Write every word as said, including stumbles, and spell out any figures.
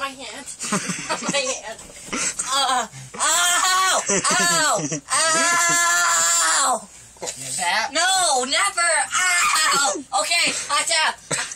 my hand. My hand. Uh, ow! Ow! Ow! You tap? No, never! Ow! Okay, hot tap.